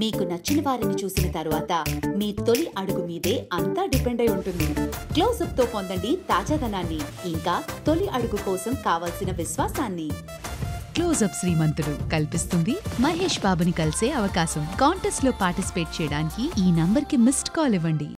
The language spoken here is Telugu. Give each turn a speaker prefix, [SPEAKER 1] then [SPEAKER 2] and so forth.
[SPEAKER 1] మీకు నచ్చిన వారిని చూసిన తరువాత మీ తొలి అడుగు మీదే అంతా డిపెండ్ అయి ఉంటుంది. క్లోజప్ తో పొందండి తాజాదనాన్ని, ఇంకా తొలి అడుగు కోసం కావాల్సిన విశ్వాసాన్ని.
[SPEAKER 2] క్లోజప్ శ్రీమంతుడు కల్పిస్తుంది మహేష్ బాబుని కలిసే అవకాశం. కాంటెస్ట్ లో పార్టిసిపేట్ చేయడానికి ఈ నంబర్ కి మిస్డ్ కాల్ ఇవ్వండి.